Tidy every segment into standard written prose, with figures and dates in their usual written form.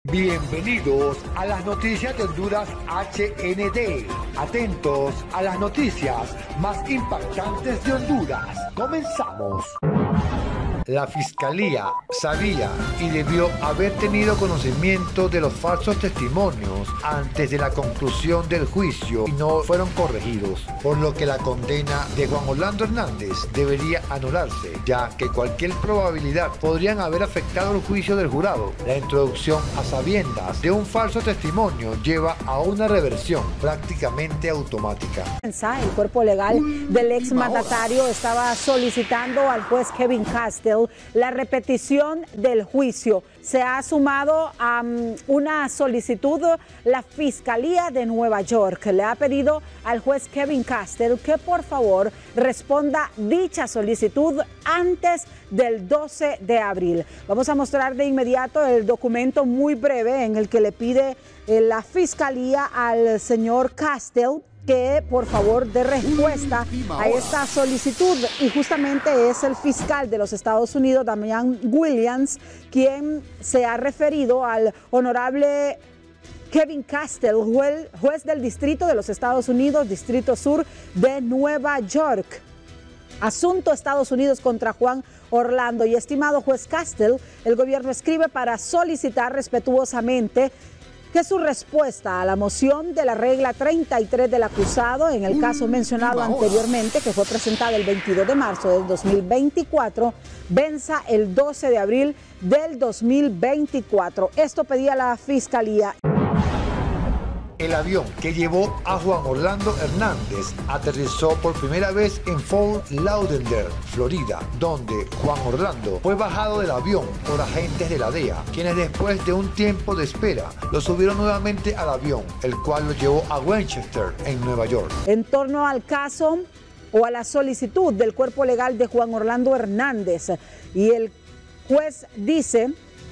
Bienvenidos a las noticias de Honduras HND. Atentos a las noticias más impactantes de Honduras. Comenzamos. La Fiscalía sabía y debió haber tenido conocimiento de los falsos testimonios antes de la conclusión del juicio y no fueron corregidos, por lo que la condena de Juan Orlando Hernández debería anularse, ya que cualquier probabilidad podrían haber afectado el juicio del jurado. La introducción a sabiendas de un falso testimonio lleva a una reversión prácticamente automática. El cuerpo legal del exmandatario estaba solicitando al juez Kevin Castell la repetición del juicio. Se ha sumado a una solicitud. La Fiscalía de Nueva York le ha pedido al juez Kevin Castell que por favor responda dicha solicitud antes del 12 de abril. Vamos a mostrar de inmediato el documento muy breve en el que le pide la Fiscalía al señor Castell que por favor dé respuesta a esta solicitud, y justamente es el fiscal de los Estados Unidos, Damian Williams, quien se ha referido al honorable Kevin Castell, juez del Distrito de los Estados Unidos, Distrito Sur de Nueva York. Asunto Estados Unidos contra Juan Orlando. Y estimado juez Castell, el gobierno escribe para solicitar respetuosamente que su respuesta a la moción de la regla 33 del acusado en el caso mencionado anteriormente, que fue presentada el 22 de marzo del 2024, venza el 12 de abril del 2024. Esto pedía la Fiscalía. El avión que llevó a Juan Orlando Hernández aterrizó por primera vez en Fort Lauderdale, Florida, donde Juan Orlando fue bajado del avión por agentes de la DEA, quienes después de un tiempo de espera lo subieron nuevamente al avión, el cual lo llevó a Winchester, en Nueva York. En torno al caso o a la solicitud del cuerpo legal de Juan Orlando Hernández, y el juez dice: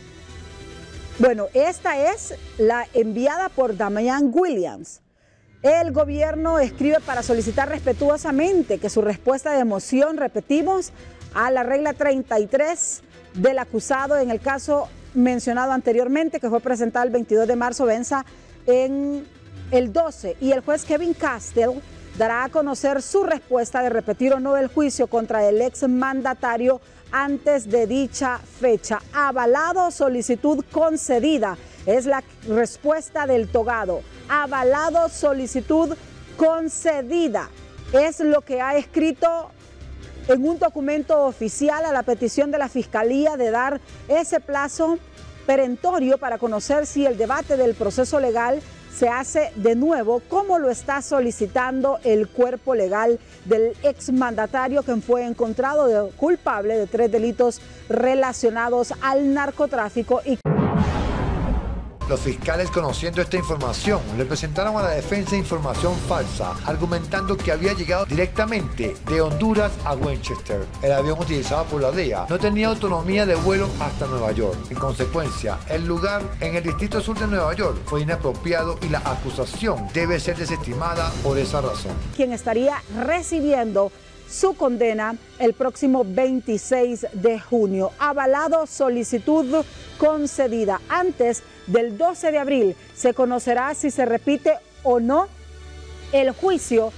bueno, esta es la enviada por Damian Williams. El gobierno escribe para solicitar respetuosamente que su respuesta de moción, repetimos, a la regla 33 del acusado en el caso mencionado anteriormente, que fue presentada el 22 de marzo, venza en el 12. Y el juez Kevin Castell dará a conocer su respuesta de repetir o no el juicio contra el exmandatario antes de dicha fecha. Avalado, solicitud concedida. Es la respuesta del togado. Avalado, solicitud concedida. Es lo que ha escrito en un documento oficial a la petición de la Fiscalía de dar ese plazo perentorio para conocer si el debate del proceso legal se hace de nuevo, como lo está solicitando el cuerpo legal del exmandatario, quien fue encontrado culpable de 3 delitos relacionados al narcotráfico. Los fiscales, conociendo esta información, le presentaron a la defensa información falsa, argumentando que había llegado directamente de Honduras a Winchester. El avión utilizado por la DEA no tenía autonomía de vuelo hasta Nueva York. En consecuencia, el lugar en el Distrito Sur de Nueva York fue inapropiado y la acusación debe ser desestimada por esa razón. Quien estaría recibiendo su condena el próximo 26 de junio. Avalado, solicitud concedida. Antes del 12 de abril se conocerá si se repite o no el juicio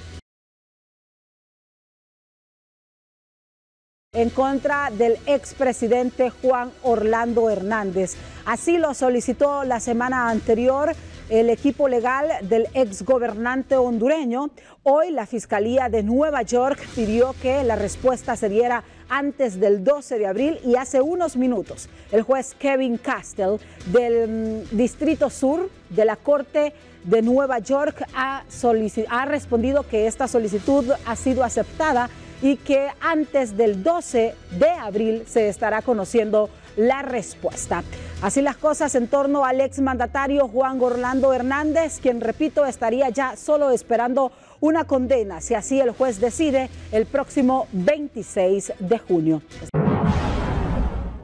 en contra del expresidente Juan Orlando Hernández. Así lo solicitó la semana anterior el equipo legal del exgobernante hondureño. Hoy la Fiscalía de Nueva York pidió que la respuesta se diera antes del 12 de abril y hace unos minutos el juez Kevin Castell del Distrito Sur de la Corte de Nueva York ha respondido que esta solicitud ha sido aceptada y que antes del 12 de abril se estará conociendo la respuesta. Así las cosas en torno al exmandatario Juan Orlando Hernández, quien, repito, estaría ya solo esperando una condena, si así el juez decide, el próximo 26 de junio.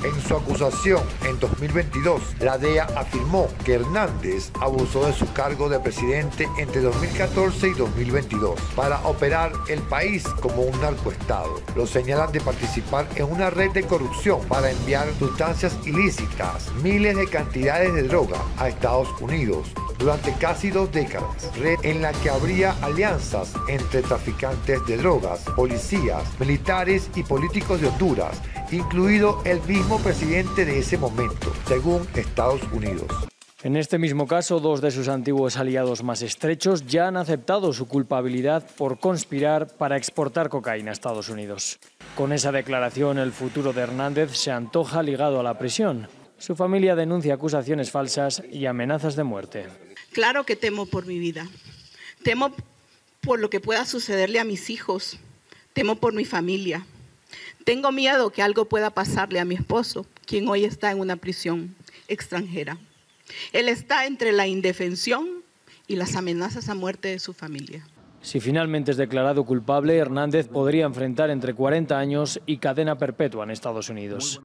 En su acusación en 2022, la DEA afirmó que Hernández abusó de su cargo de presidente entre 2014 y 2022 para operar el país como un narcoestado. Lo señalan de participar en una red de corrupción para enviar sustancias ilícitas, miles de cantidades de droga a Estados Unidos durante casi 2 décadas, red en la que habría alianzas entre traficantes de drogas, policías, militares y políticos de Honduras, incluido el mismo presidente de ese momento, según Estados Unidos. En este mismo caso, 2 de sus antiguos aliados más estrechos ya han aceptado su culpabilidad por conspirar para exportar cocaína a Estados Unidos. Con esa declaración, el futuro de Hernández se antoja ligado a la prisión. Su familia denuncia acusaciones falsas y amenazas de muerte. Claro que temo por mi vida. Temo por lo que pueda sucederle a mis hijos. Temo por mi familia. Tengo miedo que algo pueda pasarle a mi esposo, quien hoy está en una prisión extranjera. Él está entre la indefensión y las amenazas a muerte de su familia. Si finalmente es declarado culpable, Hernández podría enfrentar entre 40 años y cadena perpetua en Estados Unidos.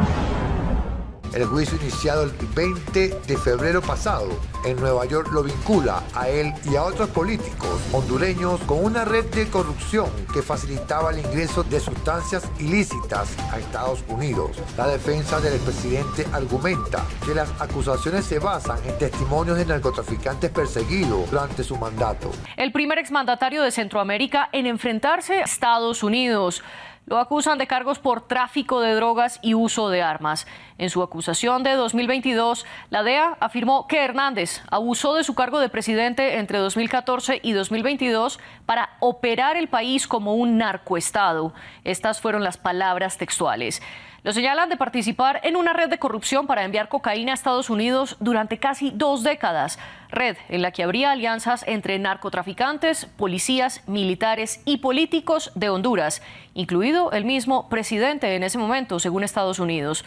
El juicio iniciado el 20 de febrero pasado en Nueva York lo vincula a él y a otros políticos hondureños con una red de corrupción que facilitaba el ingreso de sustancias ilícitas a Estados Unidos. La defensa del expresidente argumenta que las acusaciones se basan en testimonios de narcotraficantes perseguidos durante su mandato. El primer exmandatario de Centroamérica en enfrentarse a Estados Unidos. Lo acusan de cargos por tráfico de drogas y uso de armas. En su acusación de 2022, la DEA afirmó que Hernández abusó de su cargo de presidente entre 2014 y 2022 para operar el país como un narcoestado. Estas fueron las palabras textuales. Lo señalan de participar en una red de corrupción para enviar cocaína a Estados Unidos durante casi 2 décadas. Red en la que habría alianzas entre narcotraficantes, policías, militares y políticos de Honduras, incluido el mismo presidente en ese momento, según Estados Unidos.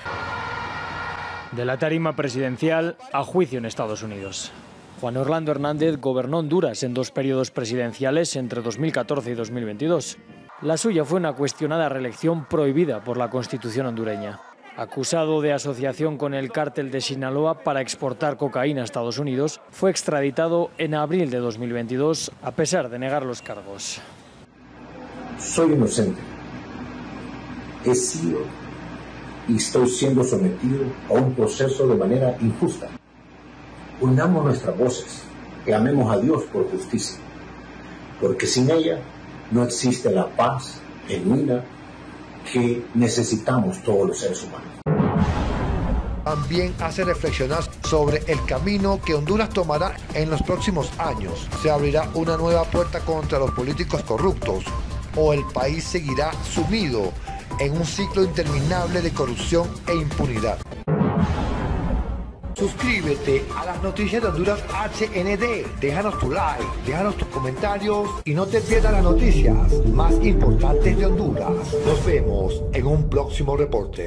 De la tarima presidencial a juicio en Estados Unidos. Juan Orlando Hernández gobernó Honduras en 2 periodos presidenciales entre 2014 y 2022. La suya fue una cuestionada reelección prohibida por la Constitución hondureña. Acusado de asociación con el cártel de Sinaloa para exportar cocaína a Estados Unidos, fue extraditado en abril de 2022 a pesar de negar los cargos. Soy inocente. He sido y estoy siendo sometido a un proceso de manera injusta. Unamos nuestras voces, clamemos a Dios por justicia, porque sin ella no existe la paz genuina que necesitamos todos los seres humanos. También hace reflexionar sobre el camino que Honduras tomará en los próximos años. ¿Se abrirá una nueva puerta contra los políticos corruptos o el país seguirá sumido en un ciclo interminable de corrupción e impunidad? Suscríbete a las noticias de Honduras HND, déjanos tu like, déjanos tus comentarios y no te pierdas las noticias más importantes de Honduras. Nos vemos en un próximo reporte.